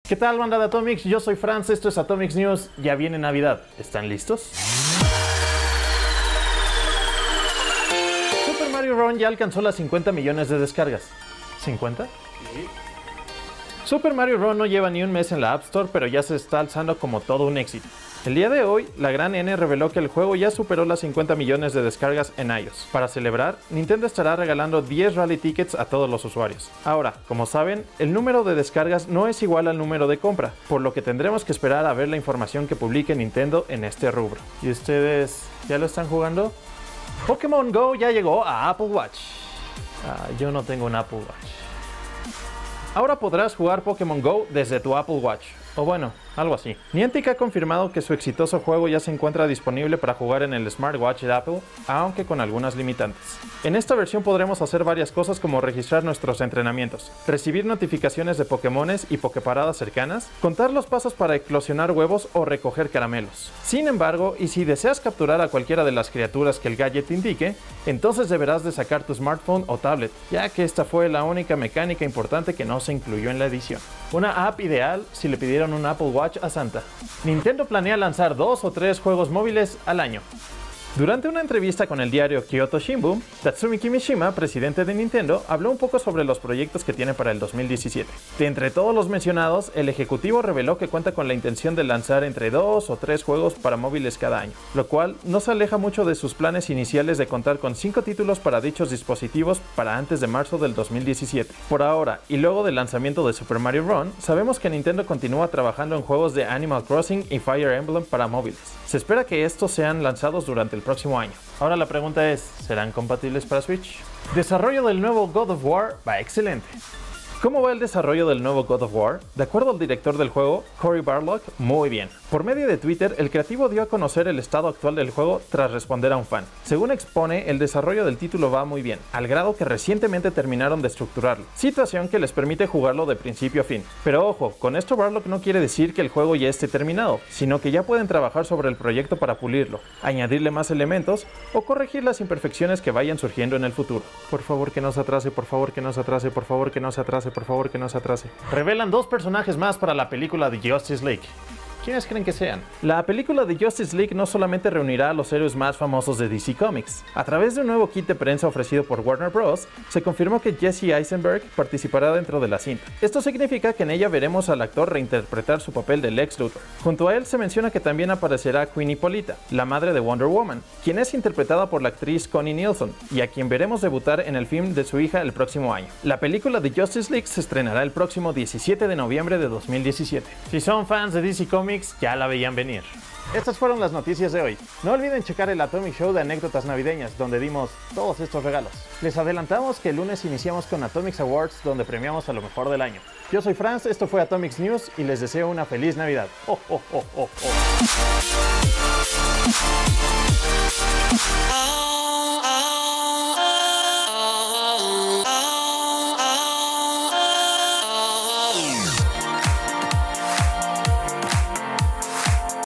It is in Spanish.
¿Qué tal, banda de Atomics? Yo soy Franz, esto es Atomics News. Ya viene Navidad, ¿están listos? Super Mario Run ya alcanzó las 50 millones de descargas. ¿50? Sí. Super Mario Run no lleva ni un mes en la App Store, pero ya se está alzando como todo un éxito. El día de hoy, la gran N reveló que el juego ya superó las 50 millones de descargas en iOS. Para celebrar, Nintendo estará regalando 10 Rally Tickets a todos los usuarios. Ahora, como saben, el número de descargas no es igual al número de compra, por lo que tendremos que esperar a ver la información que publique Nintendo en este rubro. ¿Y ustedes ya lo están jugando? Pokémon Go ya llegó a Apple Watch. Yo no tengo un Apple Watch. Ahora podrás jugar Pokémon Go desde tu Apple Watch. O bueno, algo así. Niantic ha confirmado que su exitoso juego ya se encuentra disponible para jugar en el smartwatch de Apple, aunque con algunas limitantes. En esta versión podremos hacer varias cosas como registrar nuestros entrenamientos, recibir notificaciones de Pokémones y Poképaradas cercanas, contar los pasos para eclosionar huevos o recoger caramelos. Sin embargo, y si deseas capturar a cualquiera de las criaturas que el gadget indique, entonces deberás de sacar tu smartphone o tablet, ya que esta fue la única mecánica importante que no se incluyó en la edición. Una app ideal si le pidieron un Apple Watch a Santa. Nintendo planea lanzar 2 o 3 juegos móviles al año. Durante una entrevista con el diario Kyoto Shimbun, Tatsumi Kimishima, presidente de Nintendo, habló un poco sobre los proyectos que tiene para el 2017. De entre todos los mencionados, el ejecutivo reveló que cuenta con la intención de lanzar entre 2 o 3 juegos para móviles cada año, lo cual no se aleja mucho de sus planes iniciales de contar con 5 títulos para dichos dispositivos para antes de marzo del 2017. Por ahora, y luego del lanzamiento de Super Mario Run, sabemos que Nintendo continúa trabajando en juegos de Animal Crossing y Fire Emblem para móviles. Se espera que estos sean lanzados durante el próximo año. Ahora la pregunta es, ¿serán compatibles para Switch? Desarrollo del nuevo God of War va excelente. ¿Cómo va el desarrollo del nuevo God of War? De acuerdo al director del juego, Cory Barlog, muy bien. Por medio de Twitter, el creativo dio a conocer el estado actual del juego tras responder a un fan. Según expone, el desarrollo del título va muy bien, al grado que recientemente terminaron de estructurarlo, situación que les permite jugarlo de principio a fin. Pero ojo, con esto Barlog no quiere decir que el juego ya esté terminado, sino que ya pueden trabajar sobre el proyecto para pulirlo, añadirle más elementos o corregir las imperfecciones que vayan surgiendo en el futuro. Por favor que no se atrase, por favor que no se atrase, por favor que no se atrase, por favor que no se atrase. Revelan 2 personajes más para la película de Justice League. ¿Quiénes creen que sean? La película de Justice League no solamente reunirá a los héroes más famosos de DC Comics. A través de un nuevo kit de prensa ofrecido por Warner Bros., se confirmó que Jesse Eisenberg participará dentro de la cinta. Esto significa que en ella veremos al actor reinterpretar su papel de Lex Luthor. Junto a él se menciona que también aparecerá Queen Hippolyta, la madre de Wonder Woman, quien es interpretada por la actriz Connie Nielsen, y a quien veremos debutar en el film de su hija el próximo año. La película de Justice League se estrenará el próximo 17 de noviembre de 2017. Si son fans de DC Comics, ya la veían venir. Estas fueron las noticias de hoy. No olviden checar el Atomic Show de anécdotas navideñas, donde dimos todos estos regalos. Les adelantamos que el lunes iniciamos con Atomics Awards, donde premiamos a lo mejor del año. Yo soy Franz, esto fue Atomics News y les deseo una feliz Navidad. ¡Oh, oh, oh, oh, oh!